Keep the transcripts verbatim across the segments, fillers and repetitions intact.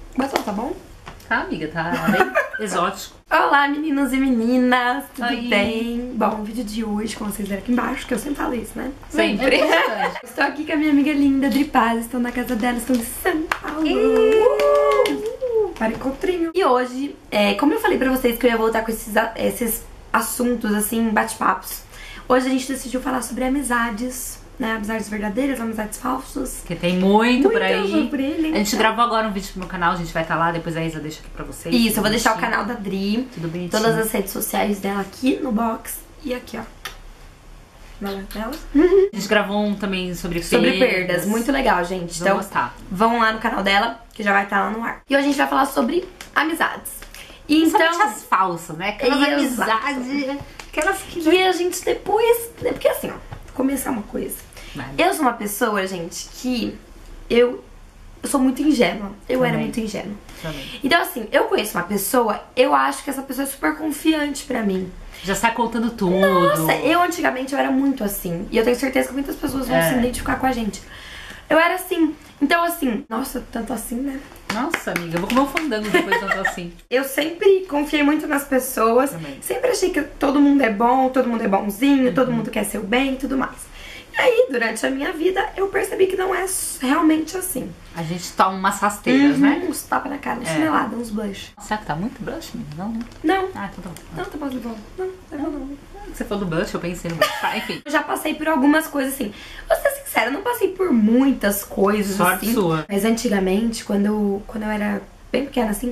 Mas tá bom? Tá, amiga, tá bem exótico. Olá, meninos e meninas, tudo Oi. bem? Bom, o vídeo de hoje, como vocês viram aqui embaixo, que eu sempre falo isso, né? Sempre. É Estou aqui com a minha amiga linda, Dri Paz, estou na casa dela, estou em São Paulo. Uh! Para encontrinho. E hoje, é, como eu falei pra vocês que eu ia voltar com esses, esses assuntos, assim, bate-papos, hoje a gente decidiu falar sobre amizades, né? Amizades verdadeiras, amizades falsas. Que tem muito, Muito por aí. por ele, A gente então. gravou agora um vídeo pro meu canal, a gente vai estar lá, depois a Isa deixa aqui pra vocês. Isso, eu vou deixar o bonitinho. canal da Dri, Tudo bonitinho. todas as redes sociais dela aqui no box e aqui, ó. Na tela. A gente gravou um também sobre perdas. Sobre perdas, muito legal, gente. Vamos Então, gostar. vão lá no canal dela, que já vai estar lá no ar. E hoje a gente vai falar sobre amizades. E Principalmente então, as falsas, né? Aquelas Exato. amizades, aquelas que... que a gente depois... Porque assim, ó, vou começar uma coisa. Vai. Eu sou uma pessoa, gente, que eu, eu sou muito ingênua. Eu Também. era muito ingênua. Também. Então assim, eu conheço uma pessoa, eu acho que essa pessoa é super confiante pra mim. Já sai contando tudo. Nossa, eu antigamente eu era muito assim. E eu tenho certeza que muitas pessoas vão É. se identificar com a gente. Eu era assim. Então assim, nossa, tanto assim, né? Nossa, amiga, eu vou comer um fandango depois tanto assim. Eu sempre confiei muito nas pessoas. Também. Sempre achei que todo mundo é bom, todo mundo é bonzinho, Uhum. todo mundo quer seu bem e tudo mais. E aí, durante a minha vida, eu percebi que não é realmente assim. A gente toma umas rasteiras, né? Uns tapas na cara, uns É. chinelada, uns blush. Será que tá muito blush, amiga? Não, né? Não, Ah, então tá bom. não, tá bom, tá bom. Não, tá bom, não. Você falou do blush, eu pensei no blush. Tá, enfim. Eu já passei por algumas coisas assim. Vou ser sincera, eu não passei por muitas coisas Sorte assim. sua. Mas antigamente, quando eu, quando eu era bem pequena assim,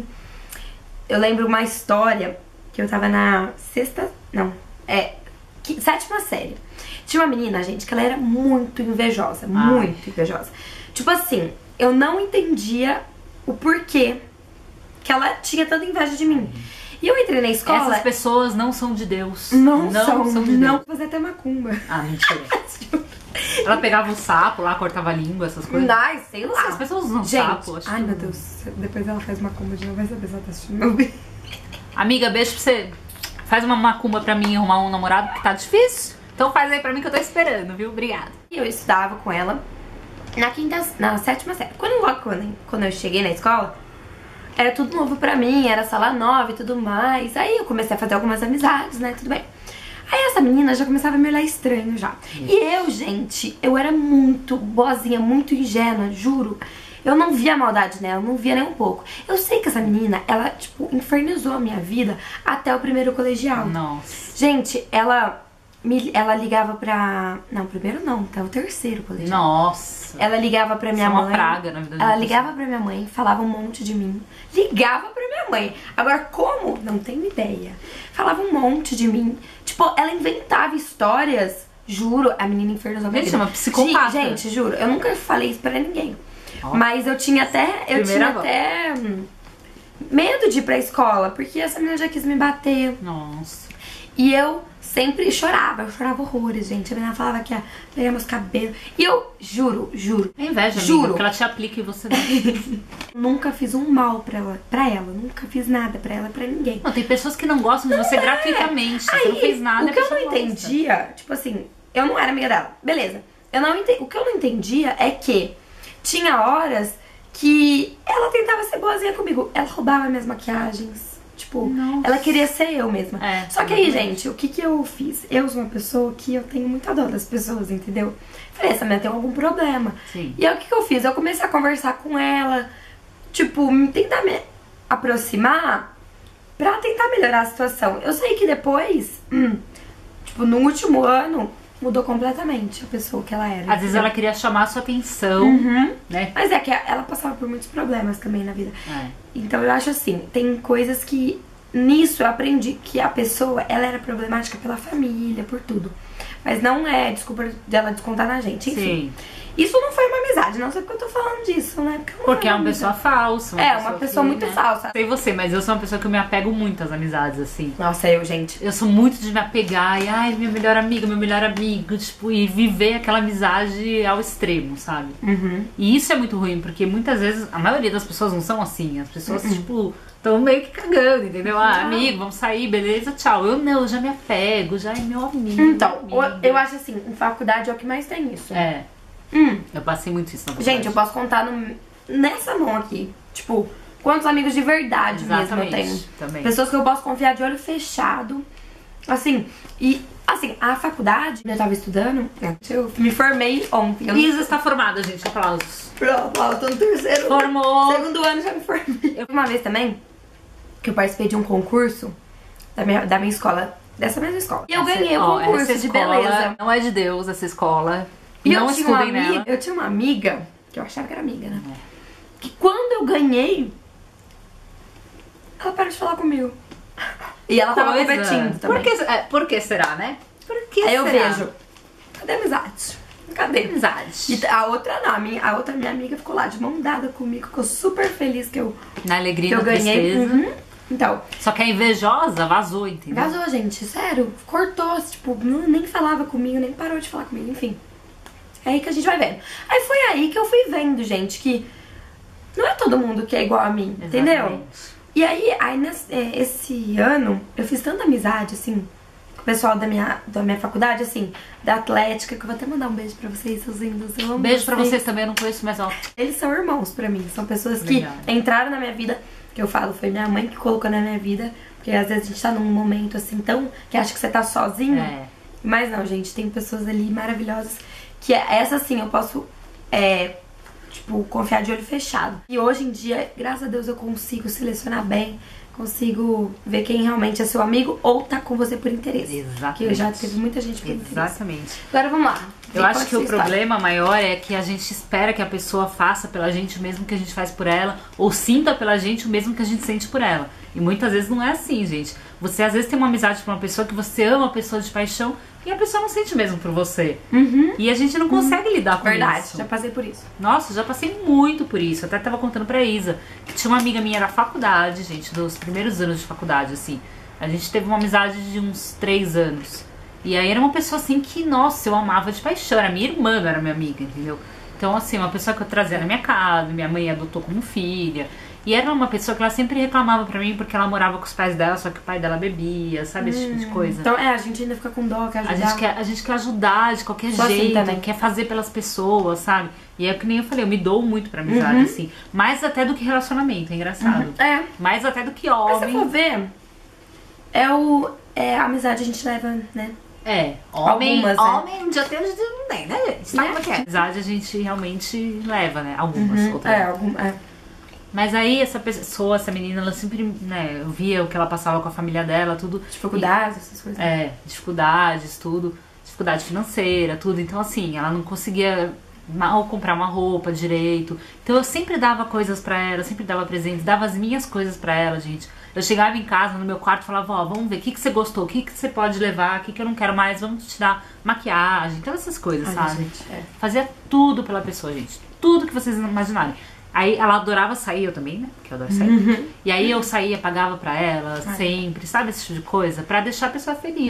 eu lembro uma história que eu tava na sexta. Não, é. que- sétima série. Tinha uma menina, gente, que ela era muito invejosa. Muito invejosa. Tipo assim, eu não entendia o porquê que ela tinha tanta inveja de mim. E eu entrei na escola. Essas pessoas não são de Deus. Não, não são, são de não. Deus. Fazer até macumba. Ah, mentira. Ela pegava o sapo lá, cortava a língua, essas coisas. Ai, sei lá. As pessoas usam Gente, sapo, acho ai que- meu Deus, depois ela faz macumba de novo, vai saber se ela tá assistindo meu vídeo. Amiga, beijo pra você. Faz uma macumba pra mim arrumar um namorado, porque tá difícil. Então faz aí pra mim que eu tô esperando, viu? Obrigada. E eu estudava com ela na quinta, na sétima série. Quando, logo quando, quando eu cheguei na escola, era tudo novo pra mim, era sala nova e tudo mais. Aí eu comecei a fazer algumas amizades, né, tudo bem. Aí essa menina já começava a me olhar estranho já. E eu, gente, eu era muito boazinha, muito ingênua, juro. Eu não via maldade nela, não via nem um pouco. Eu sei que essa menina, ela, tipo, infernizou a minha vida até o primeiro colegial. Nossa. Gente, ela, me, ela ligava pra... Não, primeiro não, até o terceiro colegial. Nossa. Ela ligava pra minha Isso é uma mãe. praga na vida de Ela uma ligava pra minha mãe, falava um monte de mim. Ligava pra minha mãe. Agora, como? Não tenho ideia. Falava um monte de mim. Tipo, ela inventava histórias. Juro, a menina infernizou a minha Gente, vida. é uma psicopata. Gi- Gente, juro, eu nunca falei isso pra ninguém. Ó. Mas eu tinha até. Eu Primeira tinha voz. até hum, medo de ir pra escola, porque essa menina já quis me bater. Nossa. E eu sempre chorava, eu chorava horrores, gente. A menina falava que ia pegar meus cabelos. E eu, juro, juro, É inveja, amiga, Juro. porque ela te aplica e você não. nunca fiz um mal pra ela, pra ela. Nunca fiz nada pra ela, pra ninguém. Não, tem pessoas que não gostam de você gratuitamente. Você não fez nada. O que a eu não pessoa gosta. entendia, tipo assim, eu não era amiga dela. Beleza. Eu não ente... O que eu não entendia é que tinha horas que ela tentava ser boazinha comigo. Ela roubava minhas maquiagens. Tipo, Nossa. ela queria ser eu mesma. É, Só que aí, exatamente. gente, o que que eu fiz? Eu sou uma pessoa que eu tenho muita dor das pessoas, entendeu? Falei, essa menina tem algum problema. Sim. E aí, o que que eu fiz? Eu comecei a conversar com ela, tipo, me- tentar me aproximar pra tentar melhorar a situação. Eu sei que depois, hum, tipo, no último ano, mudou completamente a pessoa que ela era. Às vezes entendeu? ela queria chamar a sua atenção, Uhum. né? Mas é que ela passava por muitos problemas também na vida. É. Então eu acho assim, tem coisas que nisso eu aprendi que a pessoa, ela era problemática pela família, por tudo. Mas não é desculpa dela descontar na gente, enfim. Sim. Isso não foi uma amizade, não sei porque eu tô falando disso, né? Porque, não Porque foi é uma pessoa falsa. É, uma pessoa que, muito né? falsa. Sei você, mas eu sou uma pessoa que eu me apego muito às amizades, assim. Nossa, eu, gente. Eu sou muito de me apegar e, ai, minha melhor amiga, meu melhor amigo, tipo, e viver aquela amizade ao extremo, sabe? Uhum. E isso é muito ruim, porque muitas vezes, a maioria das pessoas não são assim. As pessoas, Uhum. tipo, estão meio que cagando, entendeu? Ah, Não. amigo, vamos sair, beleza, tchau. Eu não, eu já me apego, já é meu amigo. Então, minha eu, amiga. eu acho assim, em faculdade é o que mais tem isso. É, Hum. eu passei muito isso na faculdade. Gente, eu posso contar no, nessa mão aqui. Tipo, quantos amigos de verdade Exatamente, mesmo eu tenho. também. Pessoas que eu posso confiar de olho fechado. Assim, e assim, a faculdade, eu tava estudando, eu me formei ontem. Eu Isa está formada, gente, aplausos. Pronto, eu tô no terceiro. Formou. Segundo ano já me formei. Eu uma vez também, que eu participei de um concurso da minha, da minha escola, dessa mesma escola. E eu Essa- ganhei o ó, concurso essa de escola beleza. Não é de Deus essa escola. E não eu tinha, uma estudem amiga, nela. eu tinha uma amiga, que eu achava que era amiga, né? Que quando eu ganhei, ela parou de falar comigo. E ela tava Coisa. competindo também. Por que, é, por que será, né? Por que Aí eu será? vejo, cadê a amizade? Cadê? Amizade. E a outra não, a, minha, a outra minha amiga ficou lá de mão dada comigo, ficou super feliz que eu, Na que alegria, eu na ganhei. tristeza. Uhum. Então, Só que a invejosa vazou, entendeu? vazou, gente, sério, cortou, tipo, não, nem falava comigo, nem parou de falar comigo, enfim. É aí que a gente vai vendo. Aí foi aí que eu fui vendo, gente, que não é todo mundo que é igual a mim, entendeu? Exatamente. E aí, aí nesse, é, esse ano, eu fiz tanta amizade, assim, com o pessoal da minha, da minha faculdade, assim, da Atlética, que eu vou até mandar um beijo pra vocês, seus lindos. Eu amo Beijo pra vocês também, eu não conheço mais ó. Eles são irmãos pra mim, são pessoas que Legal. entraram na minha vida, que eu falo, foi minha mãe que colocou na minha vida, porque às vezes a gente tá num momento assim tão, que acha que você tá sozinho, É. mas não, gente, tem pessoas ali maravilhosas, que é- essa sim eu posso, é, tipo, confiar de olho fechado. E hoje em dia, graças a Deus, eu consigo selecionar bem, consigo ver quem realmente é seu amigo ou tá com você por interesse. Exatamente. Que já teve muita gente por interesse. Exatamente. Agora vamos lá. Eu Me acho conte que o sua história. problema maior é que a gente espera que a pessoa faça pela gente o mesmo que a gente faz por ela, ou sinta pela gente o mesmo que a gente sente por ela. E muitas vezes não é assim, gente. Você às vezes tem uma amizade com uma pessoa que você ama a pessoa de paixão e a pessoa não sente o mesmo por você. Uhum. E a gente não consegue lidar com Verdade, isso. já passei por isso. Nossa, já passei muito por isso. Eu até tava contando pra Isa que tinha uma amiga minha da faculdade, gente, dos primeiros anos de faculdade, assim. A gente teve uma amizade de uns três anos. E aí era uma pessoa assim que, nossa, eu amava de paixão. Era minha irmã, não era minha amiga, entendeu? Então, assim, uma pessoa que eu trazia na minha casa, minha mãe adotou como filha. E era uma pessoa que ela sempre reclamava pra mim porque ela morava com os pais dela, só que o pai dela bebia, sabe? Esse tipo de coisa. Então, é, a gente ainda fica com dó, quer A ajudar. gente, quer, a gente quer ajudar de qualquer Sou assim jeito, também. quer fazer pelas pessoas, sabe? E é que nem eu falei, eu me dou muito pra amizade, assim. Mais até do que relacionamento, é engraçado. É, Mais até do que mas se você for homem. ver, é o... É, a amizade a gente leva, né? É, homem, Algumas, né? homem, um dia tem, um dia não tem, né, gente? Sabe Né? como é que é? Amizade a gente realmente leva, né? Algumas, outras. É, algum... É. Mas aí essa pessoa, essa menina, ela sempre, né, eu via o que ela passava com a família dela, tudo. Dificuldades, essas coisas. É, dificuldades, tudo. Dificuldade financeira, tudo. Então, assim, ela não conseguia mal comprar uma roupa direito. Então, eu sempre dava coisas pra ela, sempre dava presentes, dava as minhas coisas pra ela, gente. Eu chegava em casa, no meu quarto, falava, ó, vamos ver, o que, que você gostou, o que, que você pode levar, o que, que eu não quero mais, vamos te dar maquiagem, todas essas coisas, Ai, sabe? gente, é. Fazia tudo pela pessoa, gente. Tudo que vocês imaginarem. Aí ela adorava sair, eu também, né? Porque eu adoro sair. Uhum. E aí eu saía, pagava pra ela, sempre, sabe? Esse tipo de coisa, pra deixar a pessoa feliz.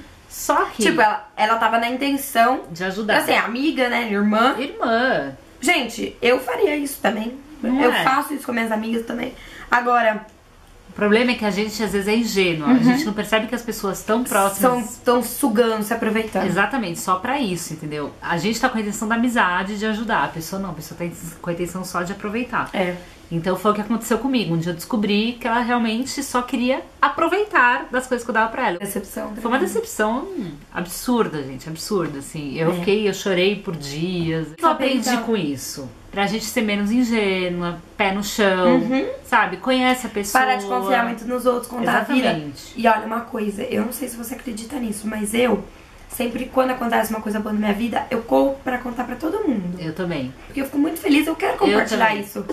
Só que... Tipo, ela, ela tava na intenção, de ajudar. assim, amiga, né, irmã. Irmã. Gente, eu faria isso também. Não eu é? faço isso com minhas amigas também. Agora, O problema é que a gente às vezes é ingênua. A gente não percebe que as pessoas tão próximas... estão sugando, se aproveitando. Exatamente, só pra isso, entendeu? A gente tá com a intenção da amizade, de ajudar. A pessoa não, a pessoa tá com a intenção só de aproveitar. É. Então foi o que aconteceu comigo. Um dia eu descobri que ela realmente só queria aproveitar das coisas que eu dava pra ela. Decepção. Foi uma decepção absurda, gente, absurda, assim. Eu É. fiquei, eu chorei por dias. O que eu Saber aprendi então. com isso? Pra gente ser menos ingênua, pé no chão, Uhum. sabe? Conhece a pessoa. Parar de confiar muito nos outros, contar a vida. Exatamente. E olha, uma coisa, eu não sei se você acredita nisso, mas eu, sempre quando acontece uma coisa boa na minha vida, eu corro pra contar pra todo mundo. Eu também. Porque eu fico muito feliz, eu quero compartilhar também. isso.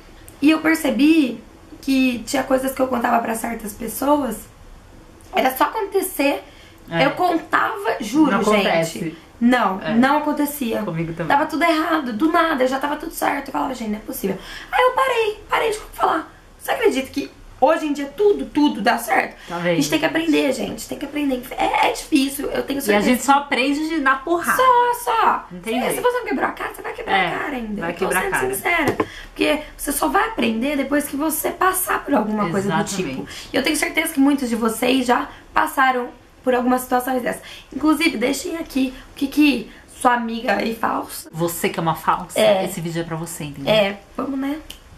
E eu percebi que tinha coisas que eu contava pra certas pessoas, era só acontecer. É. Eu contava, juro, Não gente. acontece. Não, É. não acontecia. Comigo também. Tava tudo errado, do nada, já tava tudo certo. Eu falava, gente, não é possível. Aí eu parei, parei de falar. Você acredita que hoje em dia tudo, tudo dá certo? Tá A vendo? gente tem que aprender, gente. Tem que aprender. É, é difícil, eu tenho E certeza. a gente só aprende de na porrada. Só, só. Não tem Se- jeito. Se você não quebrou a cara, você vai quebrar É, a cara ainda. vai Eu tô quebrar a sendo cara. sincera. Porque você só vai aprender depois que você passar por alguma coisa do Exatamente. tipo. E eu tenho certeza que muitos de vocês já passaram por algumas situações dessas. Inclusive, deixem aqui o que que sua amiga aí falsa. Você que é uma falsa, É. esse vídeo é pra você, entendeu? É, vamos, né?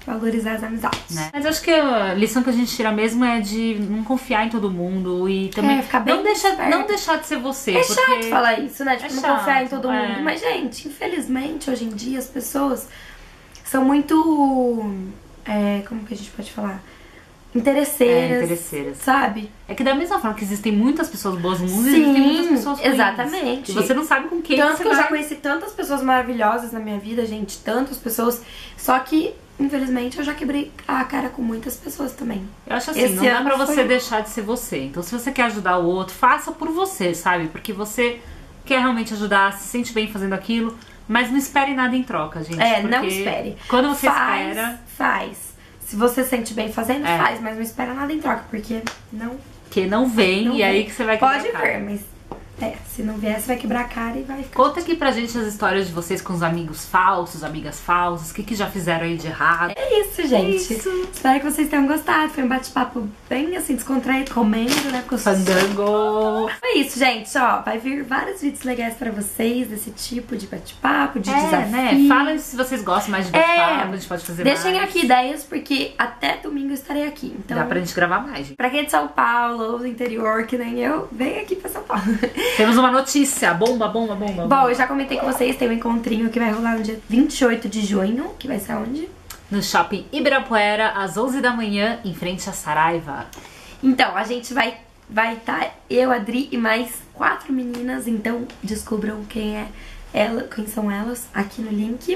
valorizar as amizades. Né? Mas acho que a lição que a gente tira mesmo é de não confiar em todo mundo e também É, ficar bem não, deixar, esperto. não deixar de ser você. É porque... chato falar isso, né? Tipo, É não chato, confiar em todo é. mundo. Mas, gente, infelizmente, hoje em dia, as pessoas são muito... É, como que a gente pode falar? Interesseiras. É, interesseiras. Sabe? É que da mesma forma que existem muitas pessoas boas no mundo, Sim, existem muitas pessoas ruins. exatamente. E você não sabe com quem Tanto você que eu vai... já conheci tantas pessoas maravilhosas na minha vida, gente. Tantas pessoas. Só que, infelizmente, eu já quebrei a cara com muitas pessoas também. Eu acho assim, Esse não dá ano pra você foi- deixar de ser você. Então se você quer ajudar o outro, faça por você, sabe? Porque você quer realmente ajudar, se sente bem fazendo aquilo, mas não espere nada em troca, gente. É, porque não espere. Quando você faz, espera, Faz. Se você se sente bem fazendo, É. faz. Mas não espera nada em troca, porque não... que não vem, não e vem. aí que você vai quebrar Pode a cara. ver, mas... É, se não vier, você vai quebrar a cara e vai ficar... Conta aqui pra gente as histórias de vocês com os amigos falsos, amigas falsas, o que, que já fizeram aí de errado. É isso, gente. isso. Espero que vocês tenham gostado. Foi um bate-papo bem, assim, descontraído, comendo, né? Porque eu sou- Fandango! Foi isso, gente. Ó, vai vir vários vídeos legais pra vocês desse tipo de bate-papo, de É, desafio. né? Fala se vocês gostam mais de bate-papo, É. a gente pode fazer Deixem mais. aqui ideias, porque até domingo eu estarei aqui. Então, Dá pra gente gravar mais, gente. pra quem é de São Paulo ou do interior, que nem eu, vem aqui pra São Paulo. Temos uma notícia. Bomba, bomba, bomba. Bom, eu já comentei com vocês, tem um encontrinho que vai rolar no dia vinte e oito de junho, que vai ser onde? No Shopping Ibirapuera, às onze da manhã, em frente a Saraiva. Então, a gente vai vai estar eu, a Dri e mais quatro meninas, então descubram quem é ela, quem são elas aqui no link.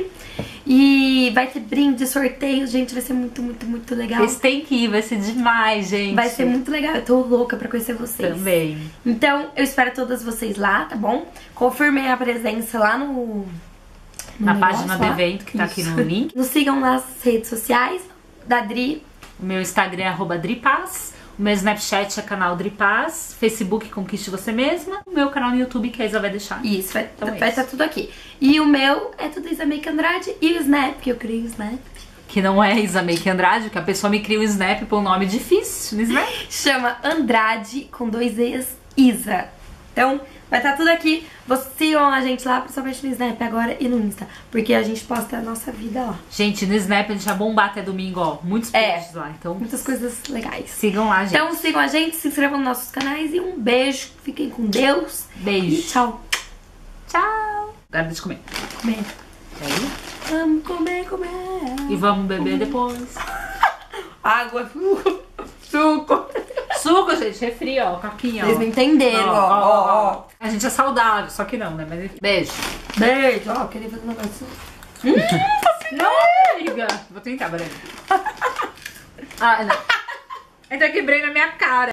E vai ter brinde, sorteios, gente, vai ser muito, muito, muito legal. Vocês têm que ir, vai ser demais, gente. Vai ser muito legal, eu tô louca pra conhecer vocês. Também. Então, eu espero todas vocês lá, tá bom? Confirmem a presença lá no... no Na negócio página do lá. evento, que tá aqui Isso. no link. Nos sigam nas redes sociais da Dri. O meu Instagram é arroba dripaz. O meu Snapchat é canal Dripaz. Facebook Conquiste Você Mesma. O meu canal no YouTube que a Isa vai deixar. Isso, vai Então é vai isso. estar tudo aqui. E o meu é tudo Isa Make Andrade. E o Snap, que eu criei o Snap, Que não é Isa Make Andrade, que a pessoa me cria um Snap por um nome difícil no Snap. chama Andrade, com dois E's, Isa. Então, vai estar tudo aqui. Vocês sigam a gente lá, principalmente no Snap agora e no Insta. Porque a gente posta a nossa vida lá. Gente, no Snap a gente vai bombar até domingo, ó. Muitos É. posts lá. Então Muitas coisas legais. sigam lá, gente. Então sigam a gente, se inscrevam nos nossos canais e um beijo. Fiquem com Deus. Beijo. E tchau. Tchau. Agora deixa eu comer. Comer. Aí. Vamos comer, comer. E vamos beber depois. Água, suco. Suco, gente, refri, ó, coquinha, ó. Vocês não entenderam, ó, ó, ó. A gente é saudável, só que não, né? Mas enfim. Beijo. Beijo. Ó, queria fazer um negócio. Não, amiga. Vou tentar, Breno. Ah, não. Ainda quebrei na minha cara.